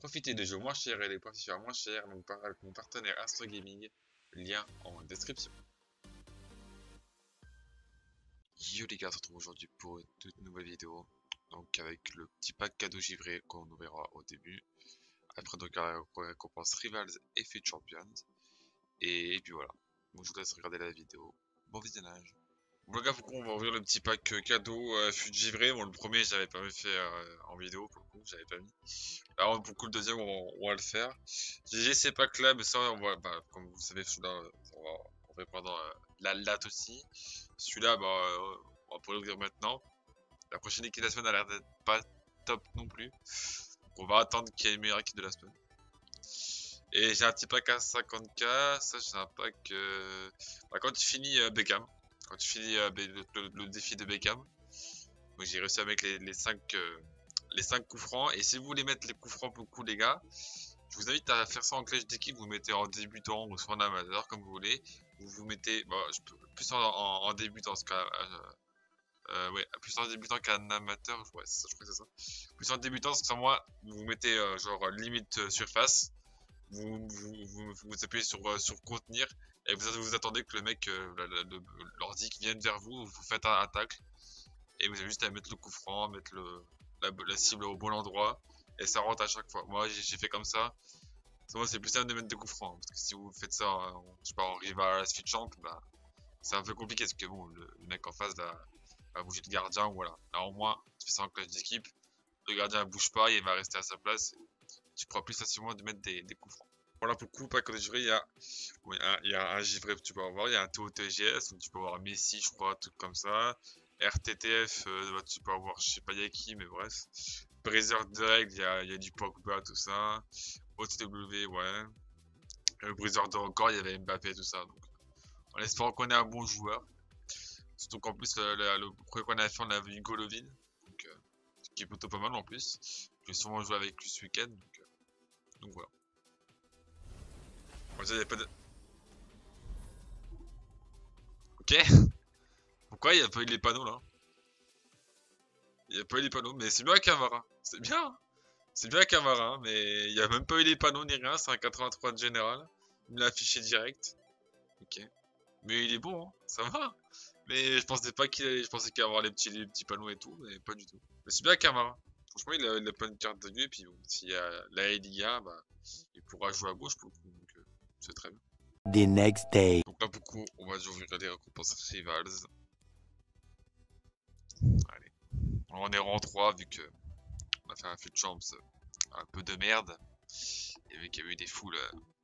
Profitez des jeux moins chers et des profiteurs moins chers, donc avec mon partenaire Astro Gaming, lien en description. Yo les gars, on se retrouve aujourd'hui pour une toute nouvelle vidéo, donc avec le petit pack cadeau givré qu'on nous verra au début. Après donc la récompense Rivals et Fut Champions. Et puis voilà, donc je vous laisse regarder la vidéo. Bon visionnage. Bon les gars, on va ouvrir le petit pack cadeau Fut givré. Bon, le premier j'avais pas fait en vidéo pour le coup, j'avais pas mis. Alors pour le coup le deuxième on va le faire. J'ai ces packs là, mais ça on va, comme vous savez celui-là on va prendre la latte aussi. Celui-là on va pouvoir l'ouvrir maintenant. La prochaine équipe de la semaine a l'air d'être pas top non plus. Donc on va attendre qu'il y ait une meilleure équipe de la semaine. Et j'ai un petit pack à 50k, ça c'est un pack quand tu finis Beckham, quand tu finis le défi de Beckham. Donc j'ai réussi à mettre les 5 coups francs. Et si vous voulez mettre les coups francs pour le coup les gars, je vous invite à faire ça en clash d'équipe. Vous mettez en débutant ou soit en amateur comme vous voulez. Vous mettez plus en débutant ce cas. Ouais, plus en débutant qu'un amateur. Ouais, ça, je crois que c'est ça. Plus en débutant, c'est moi. Vous mettez genre limite surface. Vous appuyez sur contenir. Et vous attendez que le mec, l'ordi qui vienne vers vous, vous faites un tacle. Et vous avez juste à mettre le coup franc, mettre la cible au bon endroit. Et ça rentre à chaque fois. Moi j'ai fait comme ça. Moi c'est plus simple de mettre des coups francs. Parce que si vous faites ça je sais pas, en rival, Fut Champ, c'est un peu compliqué. Parce que bon, le mec en face va bouger le gardien. Voilà. Alors au moins, tu fais ça en clash d'équipe. Le gardien ne bouge pas, il va rester à sa place. Tu pourras plus facilement de mettre des coups francs. Voilà, pour le coup, pas que de givré, il y a un givré que tu peux avoir. Il y a un TOTGS, donc tu peux avoir Messi, je crois, un truc comme ça. RTTF, tu peux avoir, je sais pas, il y a qui, mais bref. Briseur de règles, il y a du Pogba, tout ça. OTW, ouais. Le briseur de record, il y avait Mbappé, tout ça. Donc, en espérant qu'on ait un bon joueur. Surtout qu'en plus, le premier qu'on a fait, on avait eu Golovin. Donc, ce qui est plutôt pas mal en plus. Je vais sûrement jouer avec lui ce week-end. Donc voilà. Bon, ça, y a pas de... Ok. Pourquoi il n'y a pas eu les panneaux là? Il n'y a pas eu les panneaux, mais c'est bien Camara. C'est bien. C'est bien Camara, mais il n'y a même pas eu les panneaux ni rien. C'est un 83 de général. Il me l'a affiché direct. Ok. Mais il est bon, hein. Ça va. Mais je pensais pas qu'il allait. Je pensais qu'il allait avoir les petits panneaux et tout, mais pas du tout. Mais c'est bien Camara. Franchement, il a pas une carte de gueux. Et puis bon, s'il y a la Liga, il pourra jouer à gauche pour le coup. Donc c'est très bien. The next day. Donc là, beaucoup, on va ouvrir les récompenses Rivals. Allez. On est rang 3 vu que on a fait un Fut Champs un peu de merde. Et vu qu'il y a eu des full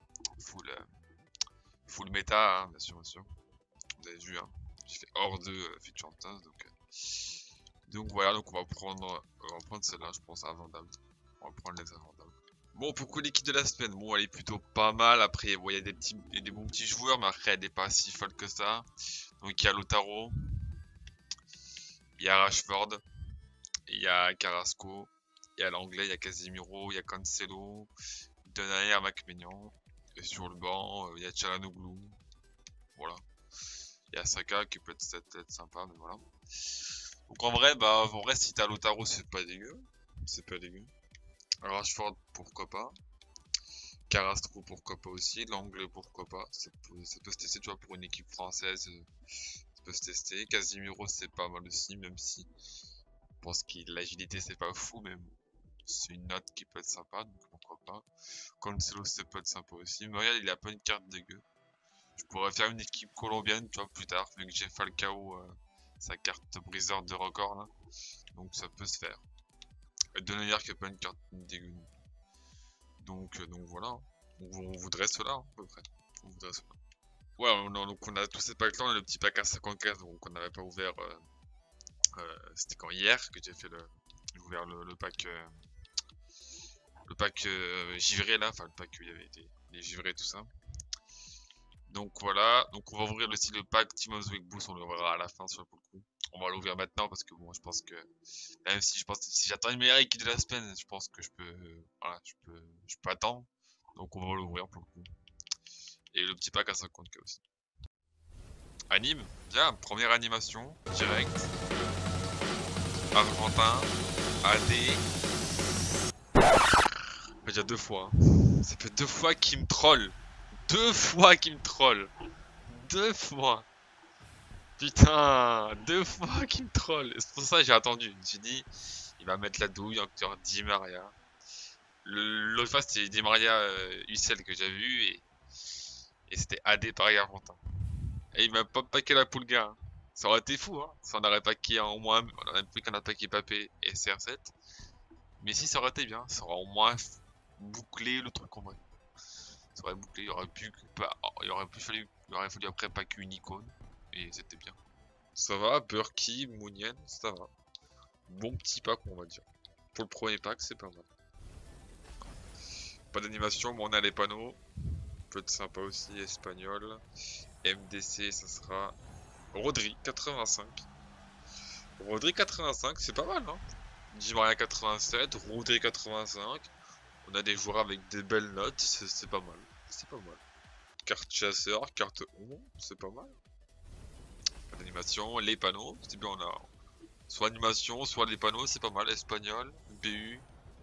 méta, hein, bien sûr. Vous avez vu, hein. J'ai fait hors de Fut Champs, donc voilà, donc on va prendre celle-là, je pense, invendable. On va prendre les invendables. Bon, pour coup, l'équipe de la semaine, bon, elle est plutôt pas mal. Après, bon, il y a des bons petits joueurs, mais après, elle n'est pas si folle que ça. Donc, il y a Lautaro, il y a Rashford, il y a Carrasco, il y a l'anglais, il y a Casemiro, il y a Cancelo, Denayer, Macmignan. Et sur le banc, il y a Çalhanoğlu. Voilà. Il y a Saka qui peut être sympa, mais voilà. Donc en vrai, si t'as Lautaro, c'est pas dégueu. C'est pas dégueu. Rashford, pourquoi pas. Carrasco, pourquoi pas aussi. L'anglais, pourquoi pas. Ça peut se tester, tu vois, pour une équipe française. Ça peut se tester. Casemiro, c'est pas mal aussi, même si je pense que l'agilité, c'est pas fou, mais bon, c'est une note qui peut être sympa, donc pourquoi pas. Cancelo, ça peut être sympa aussi. Mais regarde, il a pas une carte dégueu. Je pourrais faire une équipe colombienne, tu vois, plus tard, vu que j'ai Falcao, sa carte briseur de record là. Donc ça peut se faire. Denayer qui a pas une carte dégueu. Donc voilà. On voudrait cela, hein, à peu près. On voudrait cela. Ouais, donc on a tous ces packs là, on a le petit pack à 54, donc on n'avait pas ouvert. C'était quand hier que j'ai fait j'ai ouvert le pack. Le pack givré là, enfin le pack où il y avait des givrés tout ça. Donc voilà, donc on va ouvrir aussi le pack Team of the Week Boost, on l'ouvrira à la fin sur le coup. On va l'ouvrir maintenant parce que bon, je pense que même si si j'attends une meilleure équipe de la semaine, je pense que je peux voilà, je peux attendre. Donc on va l'ouvrir pour le coup. Et le petit pack à 50k aussi. Anime, bien, première animation, direct. Argentin, AD. fait déjà 2 fois. Hein. Ça fait 2 fois qu'il me troll. 2 fois qu'il me troll. 2 fois. Putain, 2 fois qu'il me troll. C'est pour ça que j'ai attendu. Je me suis dit, il va mettre la douille, encore Di Maria. L'autre fois, c'était Di Maria UCL que j'ai vu et c'était AD Paris Argentin. Et il m'a pas paqué la poule gars. Hein. Ça aurait été fou, hein. Si on aurait paqué au moins, on aurait plus qu'on a paqué Papé et CR7. Mais si ça aurait été bien, ça aurait au moins bouclé le truc en vrai. Ça aurait bouclé, il aurait pu, il aurait fallu après paquer une icône et c'était bien. Ça va, Burki, Mounienne, ça va. Bon petit pack on va dire. Pour le premier pack, c'est pas mal. Pas d'animation, mais on a les panneaux. Peut être sympa aussi, espagnol. MDC, ça sera Rodri 85. Rodri 85, c'est pas mal, hein. Di Maria 87, Rodri 85. On a des joueurs avec des belles notes, c'est pas mal. C'est pas mal. Carte chasseur, carte 11, c'est pas mal. Pas d'animation, les panneaux, c'est bien, on a soit animation, soit les panneaux, c'est pas mal. Espagnol, BU.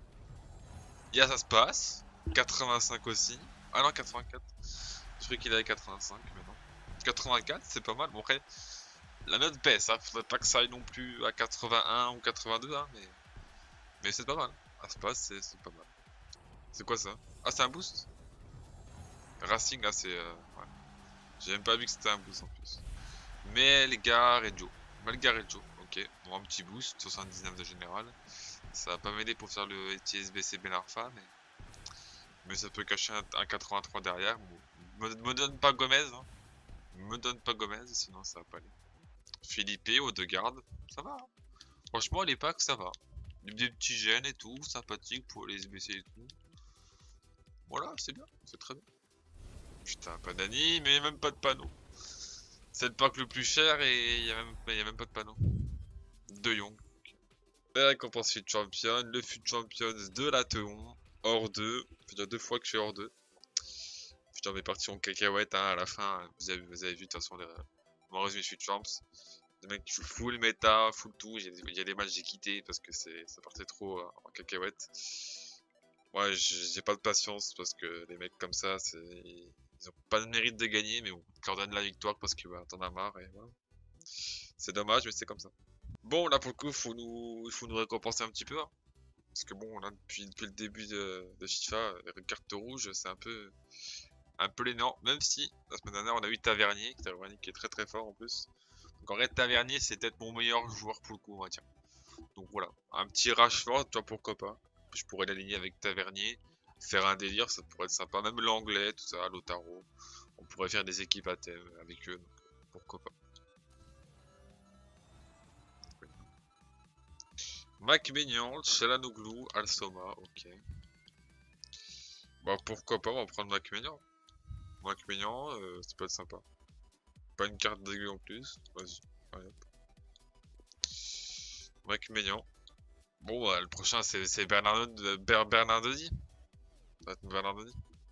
Ya ça se passe. 85 aussi. Ah non, 84. Je croyais qu'il avait 85, mais non. 84, c'est pas mal. Bon, après, la note baisse, hein. Faudrait pas que ça aille non plus à 81 ou 82, hein, mais c'est pas mal. Ah, ça passe, c'est pas mal. C'est quoi ça? Ah, c'est un boost? Racing, là, c'est. Ouais. J'ai même pas vu que c'était un boost en plus. Melgarejo. Melgarejo, ok. Bon, un petit boost, 79 de général. Ça va pas m'aider pour faire le TSBC Ben Arfa, mais ça peut cacher un 83 derrière. Bon, me donne pas Gomez, hein. Me donne pas Gomez, sinon ça va pas aller. Philippe, Odegaard, ça va. Hein. Franchement, les packs, ça va. Des petits gènes et tout, sympathique pour les SBC et tout. Voilà, c'est bien, c'est très bien. Putain, pas d'Ani, mais même pas de panneau. C'est le pack le plus cher et il y a même pas de panneau. De Jong. La récompense Fut Champion, le Fut Champions de la Teon, hors 2. Ça fait déjà 2 fois que je suis hors 2. Putain, on est parti en cacahuète hein, à la fin. Vous avez vu de toute façon mon résumé Fut Champs. Des mecs qui jouent full méta, full tout. Il y a des matchs j'ai quitté parce que ça partait trop en cacahuète. Moi, j'ai pas de patience parce que les mecs comme ça, ils ont pas de mérite de gagner, mais bon, tu leur donnes la victoire parce que bah, t'en as marre et voilà. C'est dommage, mais c'est comme ça. Bon, là pour le coup, il faut nous récompenser un petit peu. Hein. Parce que bon, là, depuis le début de FIFA, les cartes rouges, c'est un peu l'énorme. Même si, la semaine dernière, on a eu Tavernier qui est très très fort en plus. Donc en vrai, Tavernier, c'est peut-être mon meilleur joueur pour le coup, on va dire. Donc voilà, un petit Rashford, toi pourquoi pas. Je pourrais l'aligner avec Tavernier, faire un délire, ça pourrait être sympa. Même l'anglais, tout ça, Lotaro. On pourrait faire des équipes à thème avec eux, donc pourquoi pas. Macmillan, Chalanoglu, Alsoma, ok. Bah pourquoi pas, on va prendre Macmillan. Macmillan, ça peut être sympa. Pas une carte dégueu en plus, vas-y. Allez, hop. Macmillan. Bon, bah, le prochain c'est Bernardoni. Ça va être Bernardoni.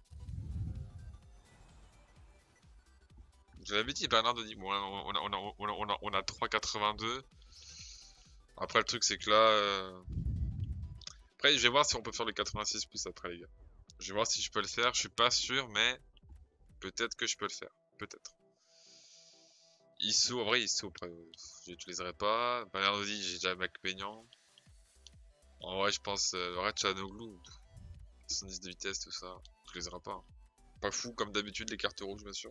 Je l'avais dit, Bernardoni. Bon, on a 3,82. Après, le truc, c'est que là. Après, je vais voir si on peut faire le 86 plus après, les gars. Je vais voir si je peux le faire. Je suis pas sûr, mais peut-être que je peux le faire. Peut-être. Issou, en vrai, Issou, après, je l'utiliserai pas. Bernardoni, j'ai déjà Mac Peignan. En vrai, je pense. Red Chanoglu, 70 de vitesse, tout ça. Je l'utiliserai pas. Hein. Pas fou, comme d'habitude, les cartes rouges, bien sûr.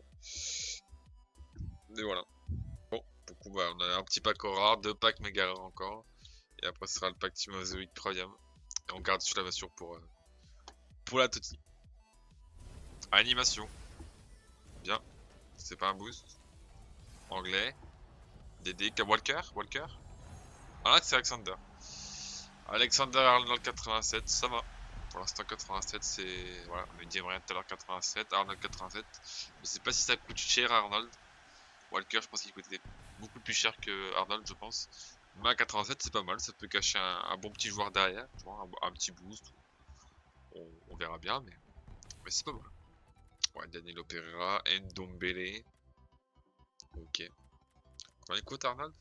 Mais voilà. Bon, du coup, bah, on a un petit pack rare, 2 packs méga rares encore. Et après, ce sera le pack Timozoïque 3ème. Et on garde celui-là, bien sûr, pour la Toti. Animation. Bien. C'est pas un boost. Anglais. DD. Walker. Ah, c'est Alexander. Alexander Arnold 87, ça va. Pour l'instant, 87, c'est. Voilà, on me dit rien tout à l'heure 87. Arnold 87. Je sais pas si ça coûte cher Arnold. Walker, je pense qu'il coûtait beaucoup plus cher que Arnold, je pense. Mais à 87, c'est pas mal. Ça peut cacher un bon petit joueur derrière. Tu vois, un petit boost. On verra bien, mais c'est pas mal. Ouais, Danilo Pereira, Ndombele. Ok. Combien il coûte Arnold?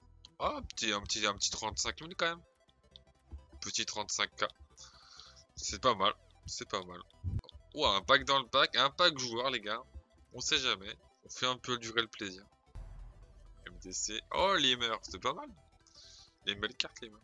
Ah, un petit 35 000 quand même. Petit 35K. C'est pas mal. C'est pas mal. Ouah, un pack dans le pack, un pack joueur, les gars. On sait jamais. On fait un peu durer le plaisir. MDC. Oh, Limmer, c'est pas mal. Les belles cartes, Limmer.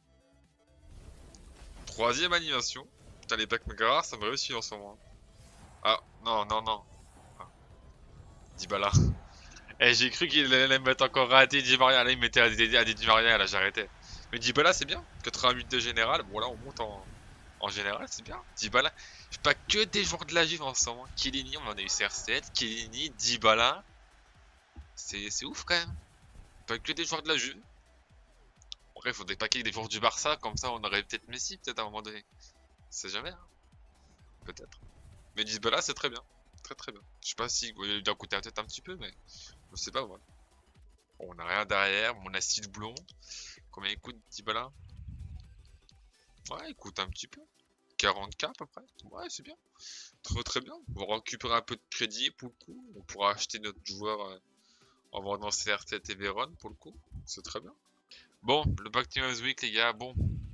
Troisième animation. Putain, les packs méga rares, ça me réussit en ce moment. Ah, non, non, non. Ah. Dybala. Eh, j'ai cru qu'il allait me mettre encore raté Di Maria. Là, il mettait à des Di Maria, là, j'arrêtais. Mais Dybala, c'est bien. 88 de général. Bon, là, on monte en général, c'est bien. Dybala. J'ai pas que des joueurs de la Juve en ce moment. Chiellini, on en a eu CR7. Chiellini, Dybala. C'est ouf quand même. Pas que des joueurs de la Juve. Après, il faudrait pas qu'il y ait des joueurs du Barça. Comme ça, on aurait peut-être Messi, peut-être à un moment donné. C'est jamais, hein. Peut-être. Mais Dybala, c'est très bien. Très très bien. Je sais pas si il doit coûter peut-être un petit peu, mais je sais pas, moi. Bon, on a rien derrière. On a Style Blond. Combien il coûte Dybala? Ouais, il coûte un petit peu. 40K à peu près. Ouais, c'est bien. Très très bien. On va récupérer un peu de crédit pour le coup. On pourra acheter notre joueur en vendant CR7 et Vérone pour le coup. C'est très bien. Bon, le Pack Team of the Week, les gars. Bon.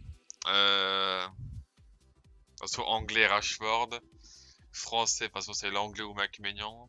De toute façon, anglais Rashford. Français, de toute façon, c'est l'anglais ou Macménian.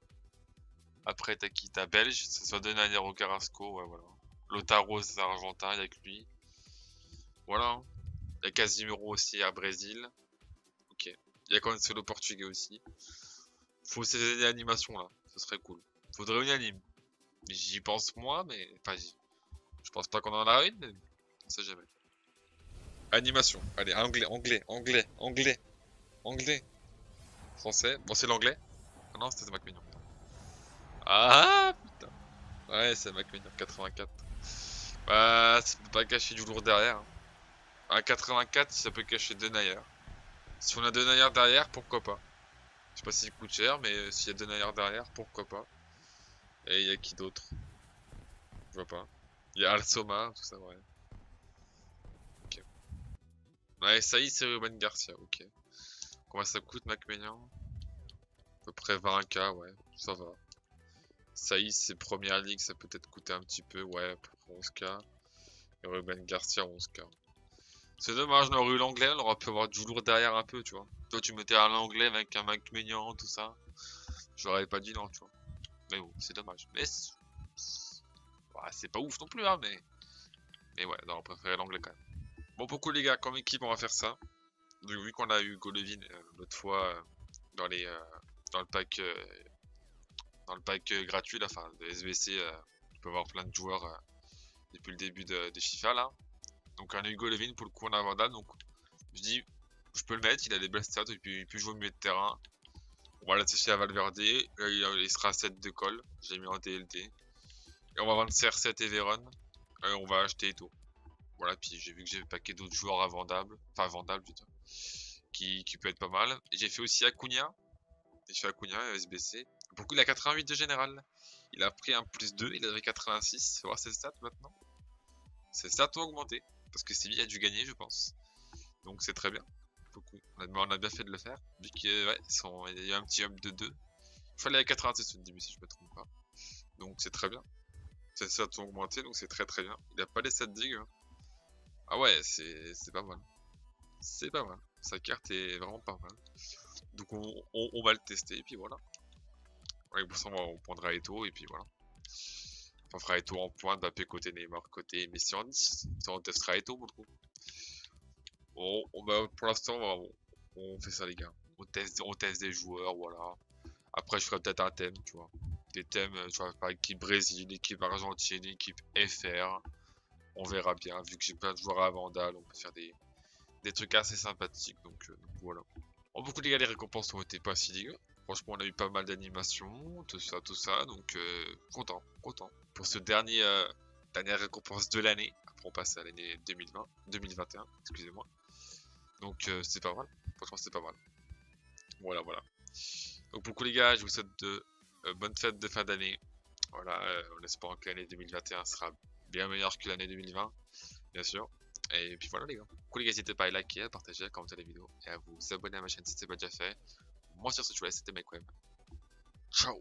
Après, t'as qui? T'as belge. Ça soit Denayer ou Carrasco. Ouais, voilà. Lautaro, c'est argentin. Il y a que lui. Voilà. Il y a Casimiro aussi à Brésil. Ok. Il y a Cancelo portugais aussi. Faut ces animations là. Ce serait cool. Faudrait une anime. J'y pense moins, mais. Enfin, je pense pas qu'on en a une, mais on sait jamais. Animation. Allez, anglais, anglais, anglais, anglais, anglais. Français. Bon, c'est l'anglais. Ah non, c'était Macmillan. Ah putain. Ouais, c'est Macmillan, 84. Bah, ça peut pas cacher du lourd derrière. À 84, ça peut cacher Denayer. Si on a Denayer derrière, pourquoi pas. Je sais pas s'il coûte cher, mais s'il y a Denayer derrière, pourquoi pas. Et il y a qui d'autre? Je vois pas. Il y a Alsoma, tout ça, ouais. Ok. Ouais, ça y est, c'est Ruben Garcia, ok. Combien ça coûte, Macmillan? À peu près 20K, ouais, ça va. Ça y est, c'est Première Ligue, ça peut être coûter un petit peu, ouais, à peu près 11K. Et Ruben Garcia, 11K. C'est dommage, on aurait eu l'anglais, on aurait pu avoir du lourd derrière un peu, tu vois. Toi, tu mettais à l'anglais avec un Macmillan, tout ça. J'aurais pas dit non, tu vois. Mais bon, c'est dommage. Mais ouais, c'est pas ouf non plus, hein, mais ouais, non, on préférait l'anglais quand même. Bon, beaucoup les gars, comme équipe, on va faire ça. Donc, vu qu'on a eu Golovin l'autre fois dans les dans le pack gratuit, là, enfin de SBC, tu peux avoir plein de joueurs depuis le début de FIFA là. Donc on a eu Golovin pour le coup on a Vandal, donc je dis je peux le mettre, il a des belles stats et puis il peut jouer au milieu de terrain. On va l'attacher à Valverde, il sera 7 de colle, j'ai mis en DLD. Et on va vendre CR7 et Véron, et on va acheter Eto. Voilà, puis j'ai vu que j'ai paqué d'autres joueurs à vendables, enfin vendables putain, qui peut être pas mal. Et j'ai fait aussi Acuna, j'ai fait Acuna SBC. Beaucoup il a 88 de général. Il a pris un +2, il avait 86. Faut voir ses stats maintenant. Ses stats ont augmenté. Parce que Séville a dû gagner, je pense. Donc c'est très bien. Beaucoup. On a bien fait de le faire. Vu qu'il ouais, il y a eu un petit up de 2. Il fallait à 86 au début si je me trompe pas. Donc c'est très bien. Ses stats ont augmenté, donc c'est très très bien. Il a pas les stats dig. Hein. Ah ouais, c'est pas mal. C'est pas mal. Sa carte est vraiment pas mal. Donc on va le tester et puis voilà. Ouais, pour ça on prendra Eto et puis voilà. On fera Eto en pointe, Mbappé côté Neymar côté Messi en 10. Ça on testera Eto pour le coup. Pour l'instant on fait ça les gars. On teste des joueurs, voilà. Après je ferai peut-être un thème, tu vois. Des thèmes, tu vois, par équipe Brésil, équipe Argentine, équipe FR. On verra bien, vu que j'ai plein de joueurs à Vandal, on peut faire des trucs assez sympathiques, donc voilà. En beaucoup les gars, les récompenses ont été pas si dégueu. Franchement, on a eu pas mal d'animations, tout ça, donc content. Pour ce dernière récompense de l'année. Après, on passe à l'année 2021, excusez-moi. Donc c'est pas mal. Franchement, c'est pas mal. Voilà. Donc beaucoup les gars, je vous souhaite de bonnes fêtes de fin d'année. Voilà, on espère que l'année 2021 sera bien meilleure que l'année 2020, bien sûr. Et puis voilà les gars. Cool les gars, n'hésitez pas à liker, à partager, à commenter la vidéo et à vous abonner à ma chaîne si ce n'est pas déjà fait. Moi sur ce je vous laisse, c'était McWeb. Ciao.